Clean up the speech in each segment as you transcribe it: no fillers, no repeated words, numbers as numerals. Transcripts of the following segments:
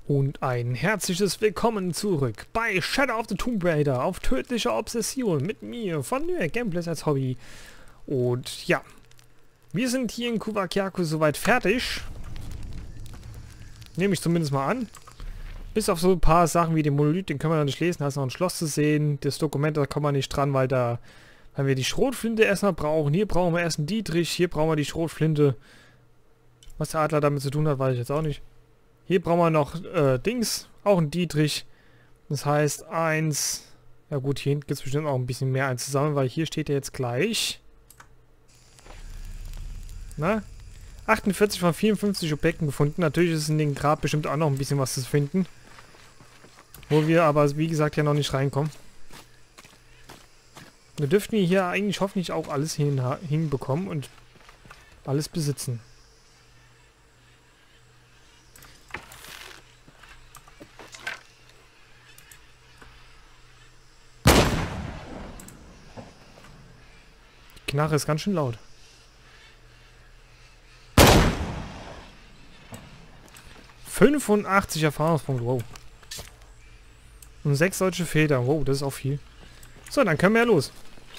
Und ein herzliches Willkommen zurück bei Shadow of the Tomb Raider auf tödliche Obsession mit mir von Gameplays als Hobby. Und ja, wir sind hier in Kuwakiaku soweit fertig. Nehme ich zumindest mal an. Bis auf so ein paar Sachen wie den Monolith, den können wir noch nicht lesen, da ist noch ein Schloss zu sehen. Das Dokument, da kommen wir nicht dran, weil wir die Schrotflinte erstmal brauchen. Hier brauchen wir erst einen Dietrich, hier brauchen wir die Schrotflinte. Was der Adler damit zu tun hat, weiß ich jetzt auch nicht. Hier brauchen wir noch Dings, auch ein Dietrich. Das heißt 1. Ja gut, hier hinten gibt es bestimmt auch ein bisschen mehr eins zusammen, weil hier steht ja jetzt gleich. Na? 48 von 54 Objekten gefunden. Natürlich ist in dem Grab bestimmt auch noch ein bisschen was zu finden. Wo wir aber, wie gesagt, ja noch nicht reinkommen. Wir dürften hier eigentlich hoffentlich auch alles hinbekommen und alles besitzen. Die Knarre ist ganz schön laut. ...85 Erfahrungspunkte, wow. Und 6 solche Federn, wow, das ist auch viel. So, dann können wir ja los.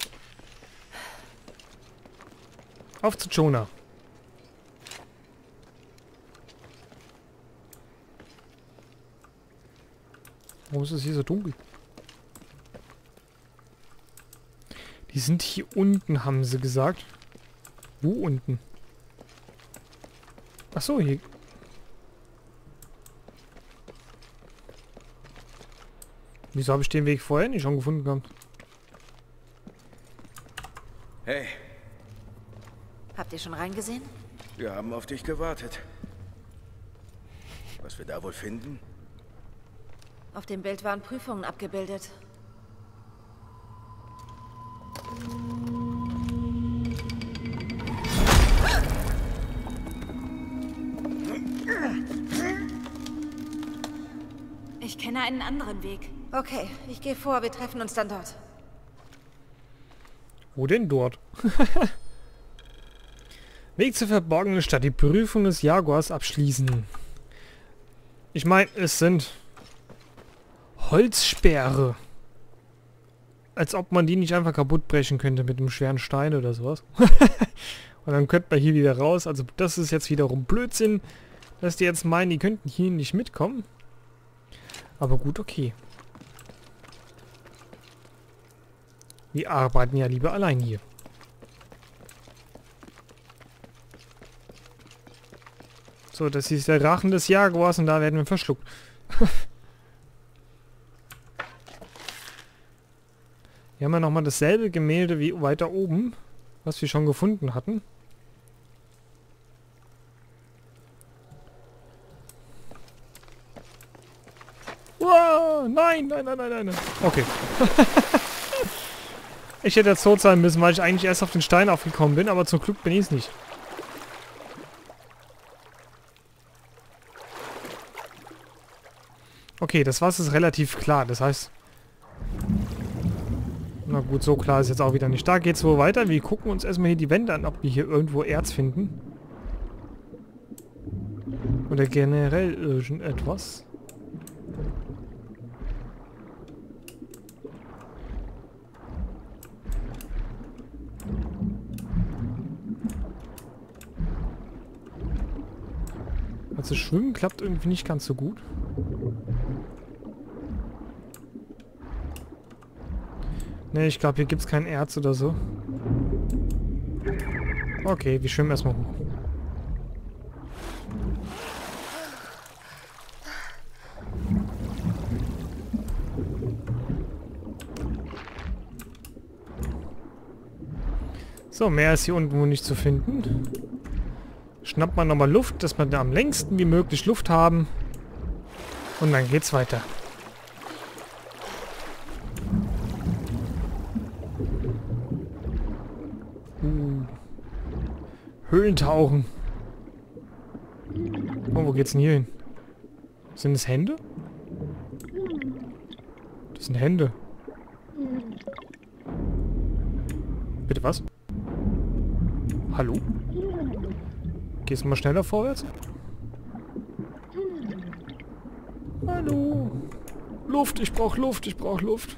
Auf zu Jonah. Warum ist es hier so dunkel? Die sind hier unten, haben sie gesagt. Wo unten? Ach so, hier. Wieso habe ich den Weg vorher nicht schon gefunden gehabt? Hey. Habt ihr schon reingesehen? Wir haben auf dich gewartet. Was wir da wohl finden? Auf dem Bild waren Prüfungen abgebildet. Ich kenne einen anderen Weg. Okay, ich gehe vor, wir treffen uns dann dort. Wo denn dort? Weg zur verborgenen Stadt. Die Prüfung des Jaguars abschließen. Ich meine, es sind Holzsperre. Als ob man die nicht einfach kaputt brechen könnte mit einem schweren Stein oder sowas. Und dann könnte man hier wieder raus. Also das ist jetzt wiederum Blödsinn, dass die jetzt meinen, die könnten hier nicht mitkommen. Aber gut, okay. Wir arbeiten ja lieber allein hier. So, das ist der Rachen des Jaguars und da werden wir verschluckt. Hier haben wir nochmal dasselbe Gemälde wie weiter oben, was wir schon gefunden hatten. Wow, nein, nein, nein, nein, nein. Okay. Ich hätte jetzt tot sein müssen, weil ich eigentlich erst auf den Stein aufgekommen bin, aber zum Glück bin ich es nicht. Okay, das Wasser ist relativ klar, das heißt... Na gut, so klar ist jetzt auch wieder nicht. Da geht's wohl weiter. Wir gucken uns erstmal hier die Wände an, ob wir hier irgendwo Erz finden. Oder generell irgendetwas. Also Schwimmen klappt irgendwie nicht ganz so gut. Ne, ich glaube, hier gibt es kein Erz oder so. Okay, wir schwimmen erstmal hoch. So, mehr ist hier unten wohl nicht zu finden. Schnappt man nochmal Luft, dass wir da am längsten wie möglich Luft haben. Und dann geht's weiter. Höhlentauchen. Oh, wo geht's denn hier hin? Sind es Hände? Das sind Hände. Bitte was? Hallo? Gehst du mal schneller vorwärts? Hallo. Luft, ich brauche Luft, ich brauche Luft.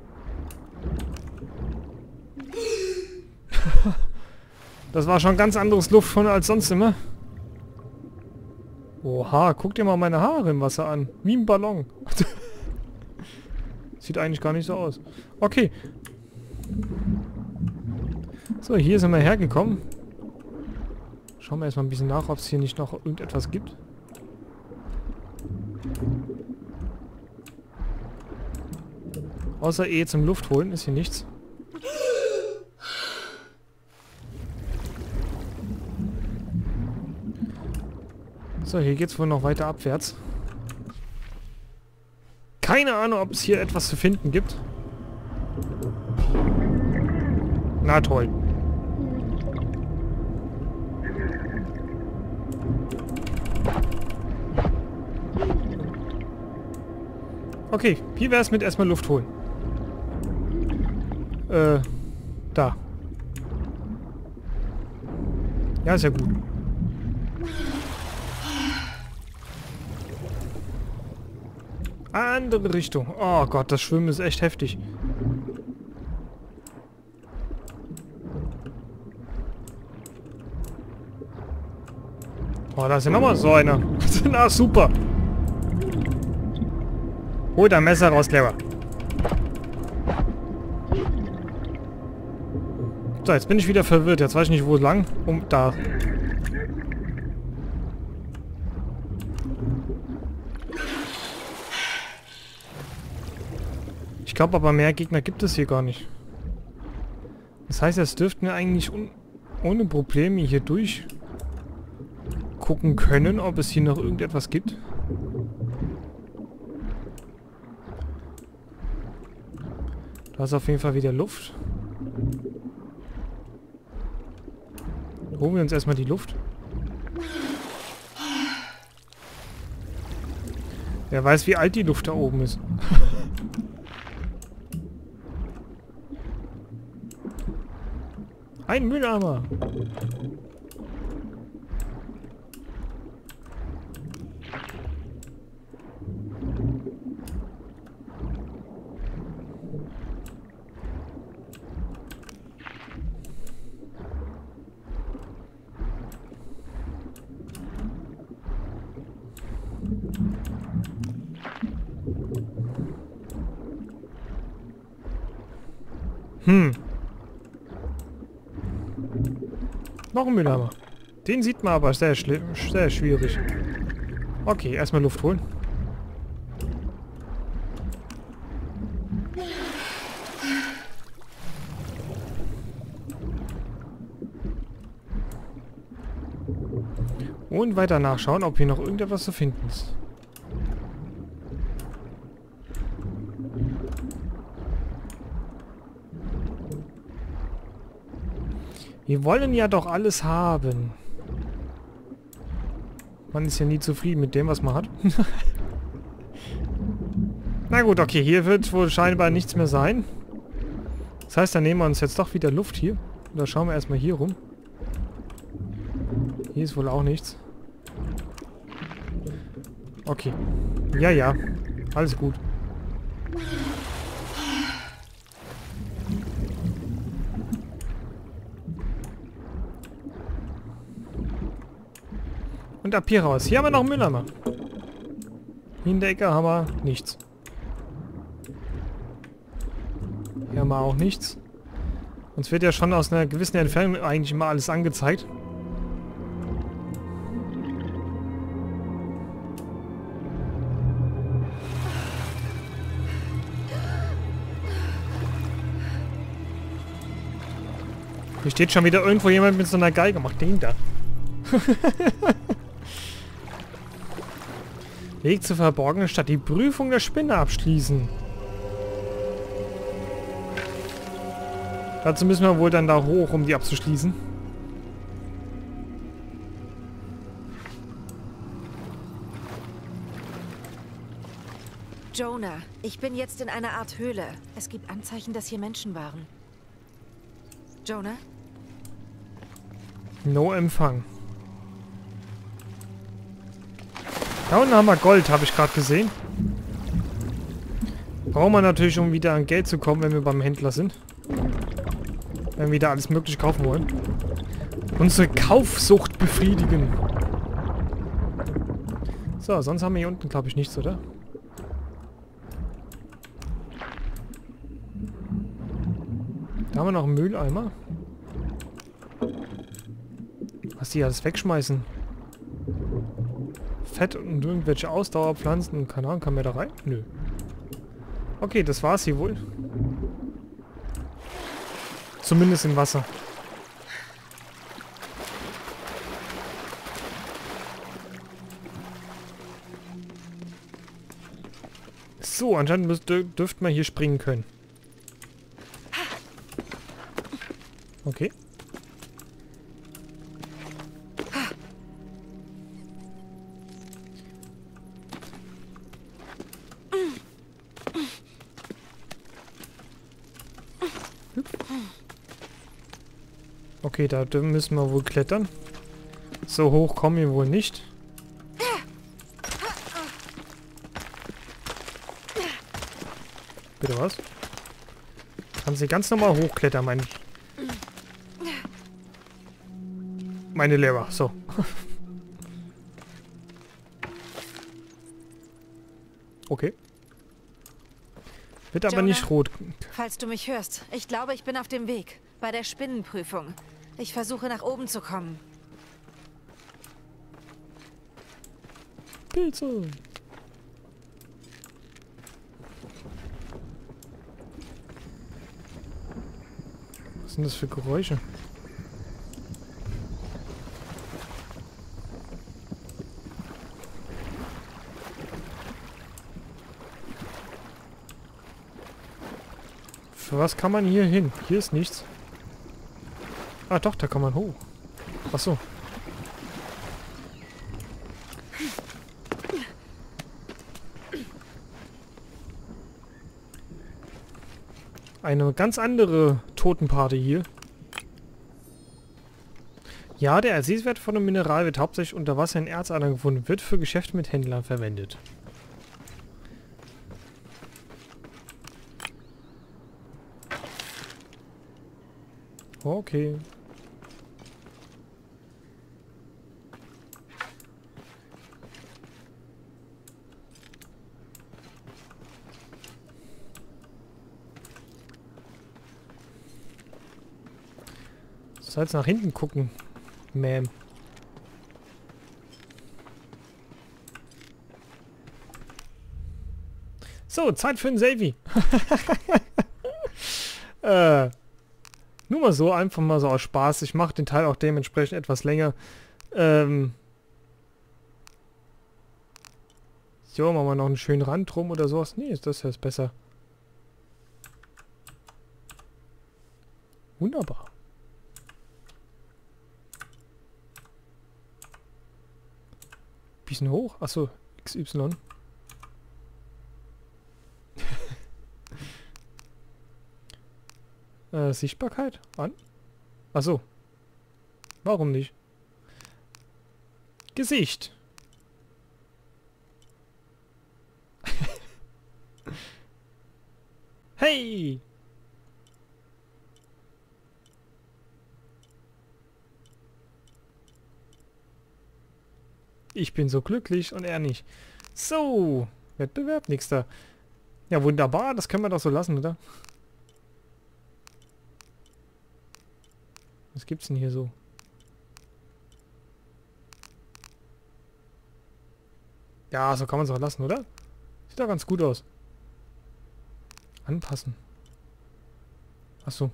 Das war schon ganz anderes Luft von als sonst immer. Oha, guck dir mal meine Haare im Wasser an. Wie ein Ballon. Sieht eigentlich gar nicht so aus. Okay. So, hier sind wir hergekommen. Schauen wir erstmal ein bisschen nach, ob es hier nicht noch irgendetwas gibt. Außer zum Luft holen ist hier nichts. So, hier geht's wohl noch weiter abwärts. Keine Ahnung, ob es hier etwas zu finden gibt. Na toll. Okay, wie wäre es mit erstmal Luft holen? Da. Ja, ist ja gut. Andere Richtung. Oh Gott, das Schwimmen ist echt heftig. Oh, da ist ja nochmal so einer. Na, super. Hol dein Messer raus, Clever. So, jetzt bin ich wieder verwirrt. Jetzt weiß ich nicht, wo lang. Da. Ich glaube aber, mehr Gegner gibt es hier gar nicht. Das heißt, jetzt dürften wir eigentlich ohne Probleme hier durch gucken können, ob es hier noch irgendetwas gibt. Da ist auf jeden Fall wieder Luft. Holen wir uns erstmal die Luft. Wer weiß, wie alt die Luft da oben ist. Ein Mülleimer. Noch ein Mülleimer. Den sieht man aber sehr schwierig. Okay, erstmal Luft holen. Und weiter nachschauen, ob hier noch irgendetwas zu finden ist. Wir wollen ja doch alles haben. Man ist ja nie zufrieden mit dem, was man hat. Na gut, okay, hier wird wohl scheinbar nichts mehr sein. Das heißt, dann nehmen wir uns jetzt doch wieder Luft hier. Da schauen wir erstmal hier rum. Hier ist wohl auch nichts. Okay. Ja, ja. Alles gut. Und ab hier raus. Hier haben wir noch einen Mülleimer. Hier in der Ecke haben wir nichts. Hier haben wir auch nichts. Uns wird ja schon aus einer gewissen Entfernung eigentlich immer alles angezeigt. Hier steht schon wieder irgendwo jemand mit so einer Geige. Macht den da. Weg zur verborgenen Stadt. Die Prüfung der Spinne abschließen. Dazu müssen wir wohl dann da hoch, um die abzuschließen. Jonah, ich bin jetzt in einer Art Höhle. Es gibt Anzeichen, dass hier Menschen waren. Jonah? No Empfang. Da unten haben wir Gold, habe ich gerade gesehen. Brauchen wir natürlich, um wieder an Geld zu kommen, wenn wir beim Händler sind. Wenn wir wieder alles Mögliche kaufen wollen. Unsere Kaufsucht befriedigen. So, sonst haben wir hier unten, glaube ich, nichts, oder? Da haben wir noch einen Mülleimer. Was die alles wegschmeißen? Fett und irgendwelche Ausdauerpflanzen. Keine Ahnung, kann man da rein? Nö. Okay, das war's hier wohl. Zumindest im Wasser. So, anscheinend dürfte man hier springen können. Okay. Okay, da müssen wir wohl klettern. So hoch kommen wir wohl nicht. Bitte was? Kann sie ganz normal hochklettern, meine Leber. So. Okay. Wird aber Jonah, nicht rot. Falls du mich hörst, ich glaube, ich bin auf dem Weg. Bei der Spinnenprüfung. Ich versuche nach oben zu kommen. Pilze. Was sind das für Geräusche? Für was kann man hier hin? Hier ist nichts. Ah doch, da kann man hoch. Ach so. Eine ganz andere Totenparty hier. Ja, der Ersatzwert von einem Mineral wird hauptsächlich unter Wasser in Erzadern gefunden, wird für Geschäfte mit Händlern verwendet. Okay. Du sollst nach hinten gucken, Ma'am. So, Zeit für ein Selfie. Nur mal so, einfach mal so aus Spaß. Ich mache den Teil auch dementsprechend etwas länger. So, machen wir noch einen schönen Rand drum oder sowas. Nee, ist das jetzt besser. Wunderbar. Bisschen hoch. Achso, XY. Sichtbarkeit an. Achso. Warum nicht? Gesicht. Hey! Ich bin so glücklich und er nicht. So, Wettbewerb, nächster. Ja, wunderbar, das können wir doch so lassen, oder? Was gibt's denn hier so? Ja, so kann man es auch lassen, oder? Sieht doch ganz gut aus. Anpassen. Ach so.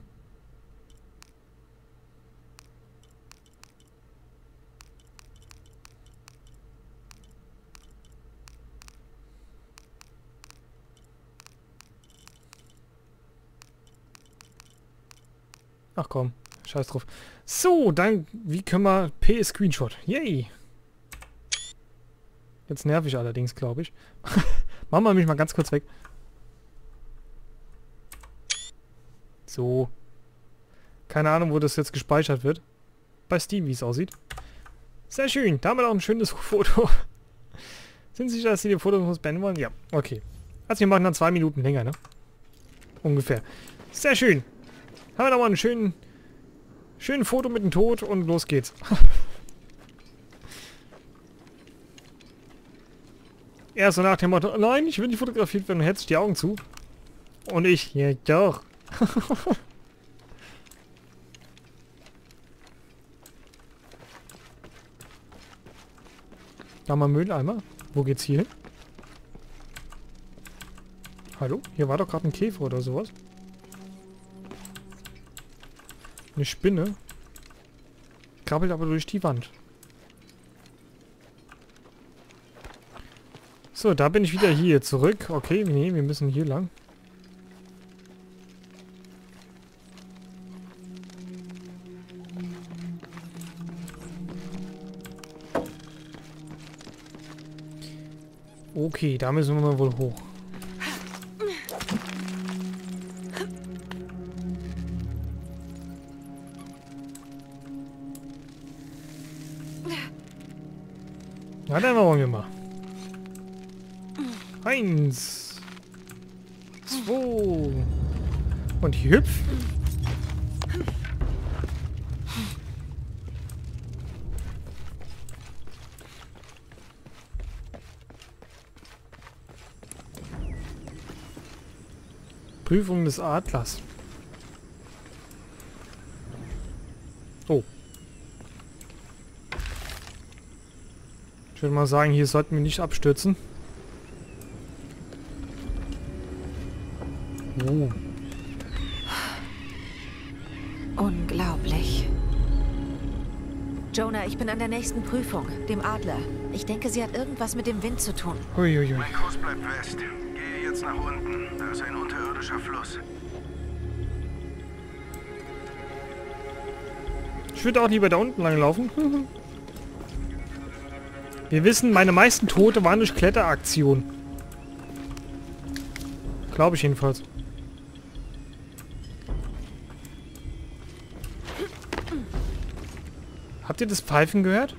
Ach komm, scheiß drauf. So, dann, wie können wir... Screenshot. Yay! Jetzt nerv ich allerdings, glaube ich. Machen wir mich mal ganz kurz weg. So. Keine Ahnung, wo das jetzt gespeichert wird. Bei Steam, wie es aussieht. Sehr schön. Da haben wir noch ein schönes Foto. Sind Sie sicher, dass Sie die Fotos beenden wollen? Ja, okay. Also wir machen dann 2 Minuten länger, ne? Ungefähr. Sehr schön. Haben wir da mal einen schönen Foto mit dem Tod und los geht's. Erst so nach dem Motto, nein, ich will nicht fotografiert werden, hältst die Augen zu. Und ich, ja doch. Da mal Mülleimer. Wo geht's hier hin? Hallo? Hier war doch gerade ein Käfer oder sowas. Eine Spinne. Krabbelt aber durch die Wand. So, da bin ich wieder hier zurück. Okay, nee, wir müssen hier lang. Okay, da müssen wir mal wohl hoch. Na, dann wollen wir mal. 1, 2 und hüpf. Prüfung des Adlers. Oh. Ich würde mal sagen, hier sollten wir nicht abstürzen. Oh. Unglaublich. Jonah, ich bin an der nächsten Prüfung, dem Adler. Ich denke, sie hat irgendwas mit dem Wind zu tun. Uiuiui. Mein Kurs bleibt west. Gehe jetzt nach unten. Da ist ein unterirdischer Fluss. Ich würde auch lieber da unten lang laufen. Wir wissen, meine meisten Tote waren durch Kletteraktionen. Glaube ich jedenfalls. Habt ihr das Pfeifen gehört?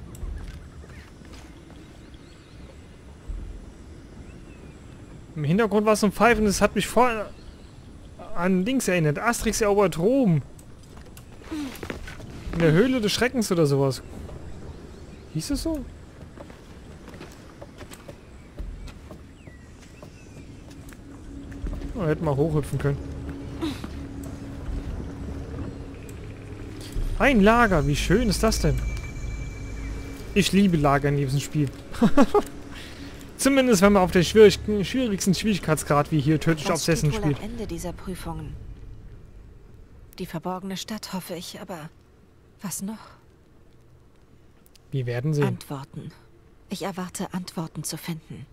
Im Hintergrund war so ein Pfeifen, das hat mich voll an Dings erinnert. Asterix erobert Rom. In der Höhle des Schreckens oder sowas. Hieß es so? Oh, hätten wir hochhüpfen können. Ein Lager, wie schön ist das denn? Ich liebe Lager in diesem Spiel. Zumindest wenn man auf der schwierigsten Schwierigkeitsgrad wie hier tödlich Obsession spielt. Am Ende dieser Prüfungen. Die verborgene Stadt, hoffe ich, aber was noch? Wir werden sehen. Antworten. Ich erwarte Antworten zu finden.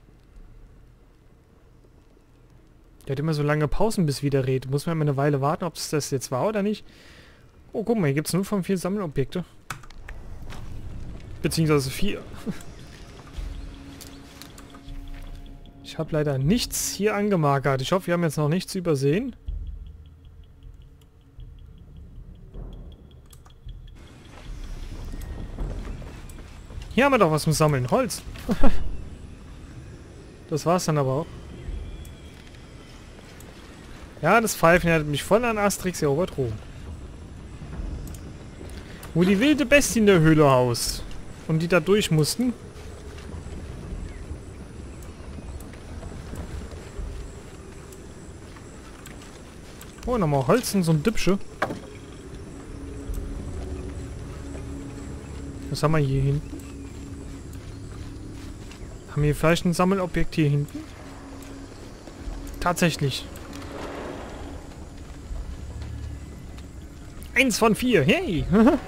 Der hat immer so lange Pausen, bis wieder redet. Muss man immer eine Weile warten, ob es das jetzt war oder nicht. Oh, guck mal, hier gibt es nur von 4 Sammelobjekte. Beziehungsweise 4. Ich habe leider nichts hier angemarkert. Ich hoffe, wir haben jetzt noch nichts übersehen. Hier haben wir doch was zum Sammeln. Holz. Das war's dann aber auch. Ja, das Pfeifen erinnert mich voll an Asterix erobert Rom. Wo die wilde Bestie in der Höhle haust. Und die da durch mussten. Oh, nochmal Holz und so ein Düppsche. Was haben wir hier hinten? Haben wir vielleicht ein Sammelobjekt hier hinten? Tatsächlich. 1 von 4. Hey!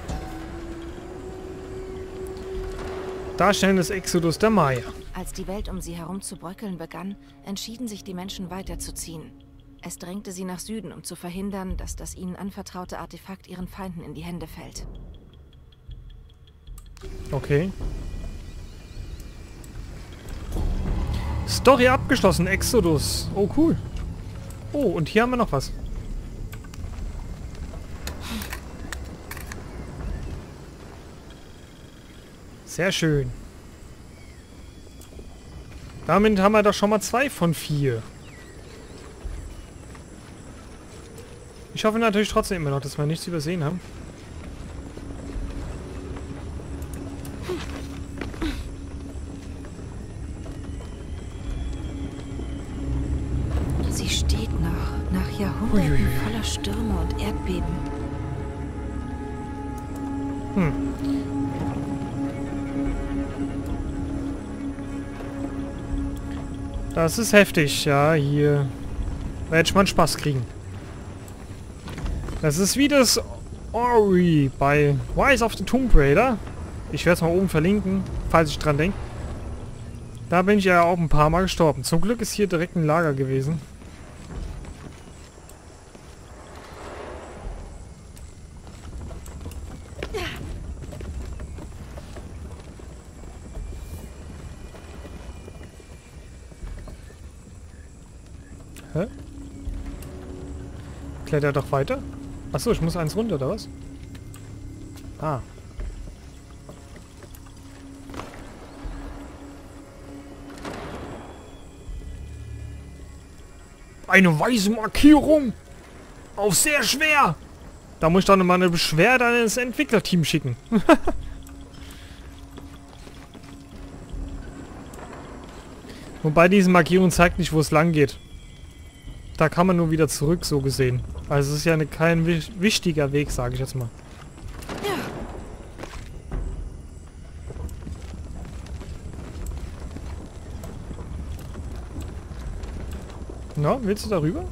Darstellen des Exodus der Maya. Als die Welt um sie herum zu bröckeln begann, entschieden sich die Menschen weiterzuziehen. Es drängte sie nach Süden, um zu verhindern, dass das ihnen anvertraute Artefakt ihren Feinden in die Hände fällt. Okay. Story abgeschlossen, Exodus. Oh, cool. Oh, und hier haben wir noch was. Sehr schön. Damit haben wir doch schon mal 2 von 4. Ich hoffe natürlich trotzdem immer noch, dass wir nichts übersehen haben. Sie steht noch, nach Jahrhunderten voller Stürme und Erdbeben. Das ist heftig, ja, hier werde ich mal einen Spaß kriegen. Das ist wie das Ori bei Rise of the Tomb Raider. Ich werde es mal oben verlinken, falls ich dran denke. Da bin ich ja auch ein paar Mal gestorben. Zum Glück ist hier direkt ein Lager gewesen. Hä? Kletter doch weiter. Achso, ich muss eins runter, oder was? Ah. Eine weiße Markierung! Auf sehr schwer! Da muss ich doch mal eine Beschwerde an das Entwicklerteam schicken. Wobei diese Markierung zeigt nicht, wo es lang geht. Da kann man nur wieder zurück, so gesehen. Also es ist ja kein wichtiger Weg, sage ich jetzt mal. Na, willst du darüber?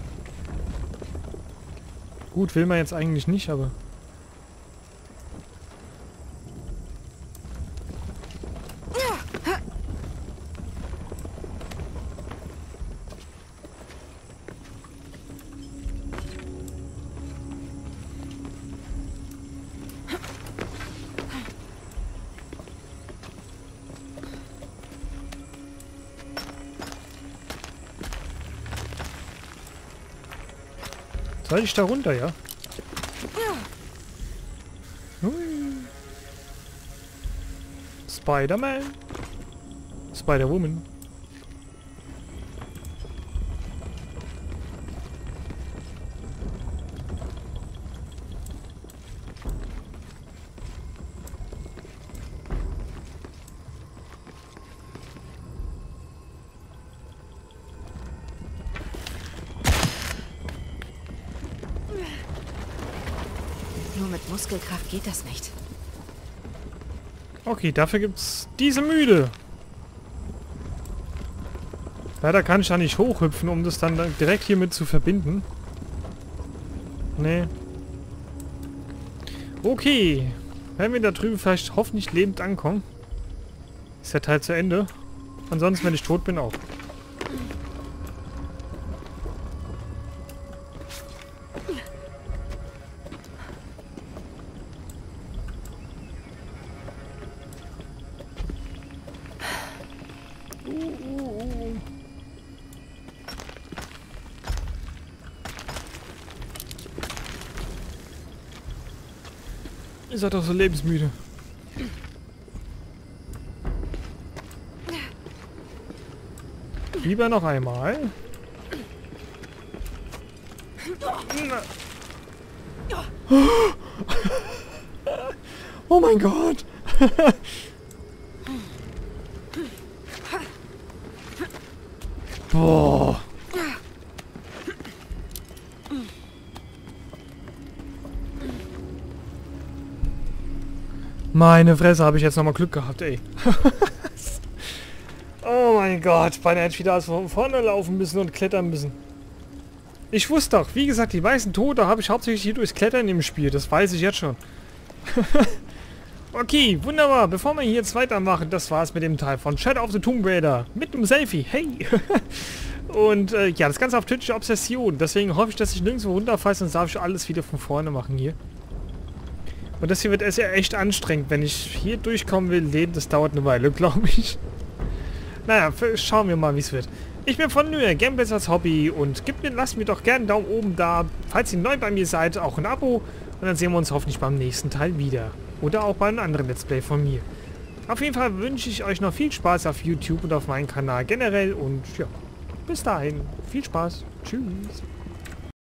Gut, will man jetzt eigentlich nicht, aber... Soll ich da runter, ja? Hui. Spider-Man. Spider-Woman. Nur mit Muskelkraft geht das nicht. Okay, dafür gibt's diese Mühle. Leider kann ich da nicht hochhüpfen, um das dann direkt hiermit zu verbinden. Nee. Okay. Werden wir da drüben vielleicht hoffentlich lebend ankommen. Ist der Teil zu Ende. Ansonsten, wenn ich tot bin, auch. Ihr seid doch so lebensmüde. Lieber noch einmal. Oh mein Gott. Boah. Meine Fresse, habe ich jetzt nochmal Glück gehabt, ey. Oh mein Gott, beinahe hätte ich wieder von vorne laufen müssen und klettern müssen. Ich wusste doch, wie gesagt, die weißen Tote habe ich hauptsächlich hier durchs Klettern im Spiel. Das weiß ich jetzt schon. Okay, wunderbar. Bevor wir hier jetzt weitermachen, das war's mit dem Teil von Shadow of the Tomb Raider. Mit einem Selfie. Hey! Und ja, das Ganze auf tödliche Obsession. Deswegen hoffe ich, dass ich nirgendwo runterfalle, sonst darf ich alles wieder von vorne machen hier. Und das hier wird erst ja echt anstrengend, wenn ich hier durchkommen will. Leben, das dauert eine Weile, glaube ich. Naja, schauen wir mal, wie es wird. Ich bin von Nür, Gameplays als Hobby und lasst mir doch gerne einen Daumen oben da. Falls ihr neu bei mir seid, auch ein Abo. Und dann sehen wir uns hoffentlich beim nächsten Teil wieder. Oder auch bei einem anderen Let's Play von mir. Auf jeden Fall wünsche ich euch noch viel Spaß auf YouTube und auf meinem Kanal generell und ja, bis dahin. Viel Spaß. Tschüss.